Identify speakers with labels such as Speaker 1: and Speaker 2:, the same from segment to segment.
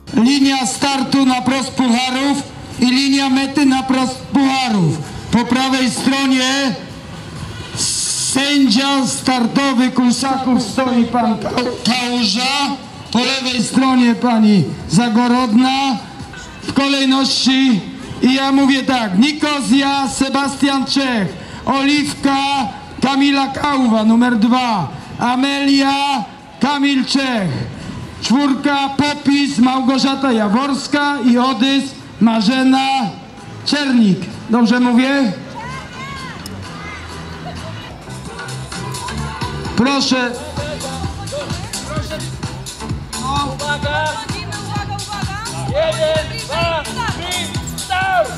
Speaker 1: linia startu na prost pucharów i linia mety na prost pucharów. Po prawej stronie sędzia startowy Kulszaków, stoi pan Kałuża, po lewej stronie pani Zagorodna, w kolejności i ja mówię tak: Nikozja, Sebastian Czech, Oliwka, Kamila Kałwa, numer 2, Amelia, Kamil Czech, 4, Popis, Małgorzata Jaworska i Odys, Marzena Czernik. Dobrze mówię? Proszę.
Speaker 2: Uwaga! 1, 2, 3, start!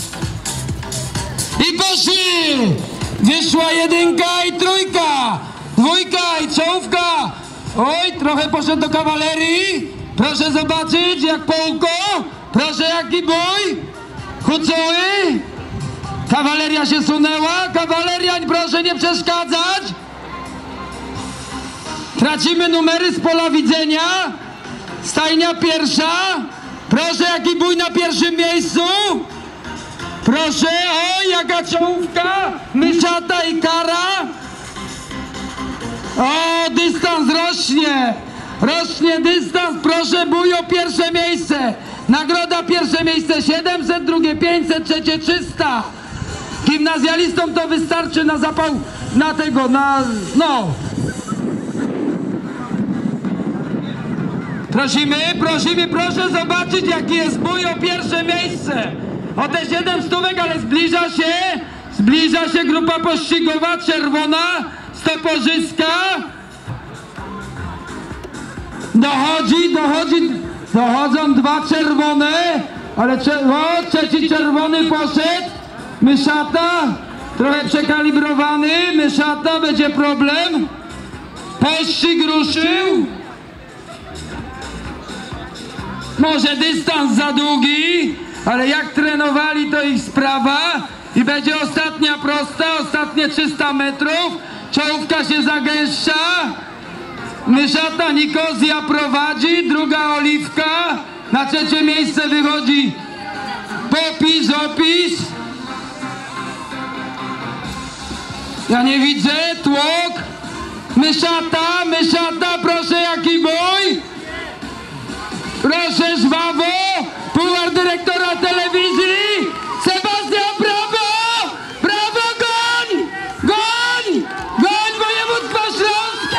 Speaker 1: I poszli! Wyszła 1 i 3, 2 i czołówka. Oj, trochę poszedł do kawalerii. Proszę zobaczyć, jak połko. Proszę, jaki bój. Hucoły. Kawaleria się sunęła. Kawaleria, proszę nie przeszkadzać. Tracimy numery z pola widzenia. Stajnia pierwsza. Proszę, jaki bój na pierwszym miejscu. Proszę, oj, jaka czołówka. Myszata i Kara. O, dystans rośnie. Rośnie dystans. Proszę, bój o pierwsze miejsce. Nagroda pierwsze miejsce 700, drugie 500, trzecie 300. Gimnazjalistom to wystarczy na zapał, na tego, no. Prosimy, proszę zobaczyć, jaki jest bój o pierwsze miejsce. O te 7 stówek, ale zbliża się grupa pościgowa, czerwona, Stoporzyska. Dochodzą 2 czerwone, ale trzeci czerwony poszedł. Myszata, trochę przekalibrowany, Myszata, będzie problem. Pościg ruszył. Może dystans za długi, ale jak trenowali, to ich sprawa. I będzie ostatnia prosta, ostatnie 300 metrów. Czołówka się zagęszcza. Myszata Nikozja prowadzi, druga Oliwka. Na trzecie miejsce wychodzi Popis, Opis. Ja nie widzę, tłok. Myszata, proszę, jaki bój. Proszę, żwawo, puchar dyrektora telewizji, Sebastian, brawo, goń, województwo śląskie,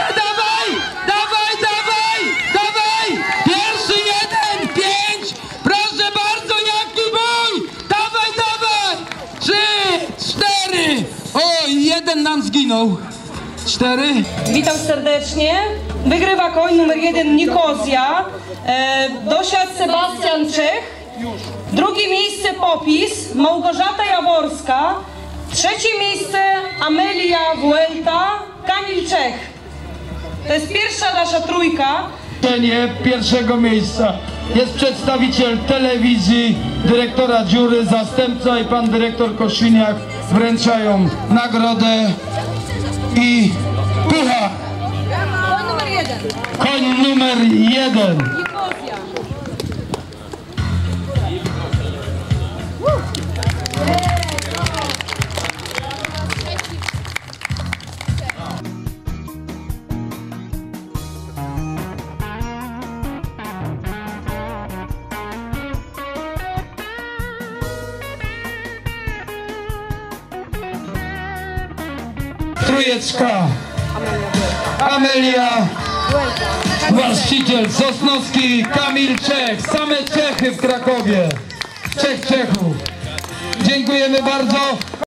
Speaker 1: dawaj, pierwszy 1, 5, proszę bardzo, jaki bój, dawaj, 3, 4, oj, 1 nam zginął, 4.
Speaker 3: Witam serdecznie. Wygrywa koń numer 1 Nikozja, dosiadł Sebastian Czech, drugie miejsce Popis, Małgorzata Jaworska, trzecie miejsce Amelia Vuelta, Kamil Czech. To jest pierwsza nasza trójka.
Speaker 1: Pierwszego miejsca jest przedstawiciel telewizji, dyrektora Dziury, zastępca i pan dyrektor Kosiniak wręczają nagrodę i puchar. Koń numer 1.
Speaker 3: Nikozja.
Speaker 1: Trójeczka. Amelia, właściciel Sosnowski, Kamil Czech, same Czechy w Krakowie. Czechów. Dziękujemy bardzo.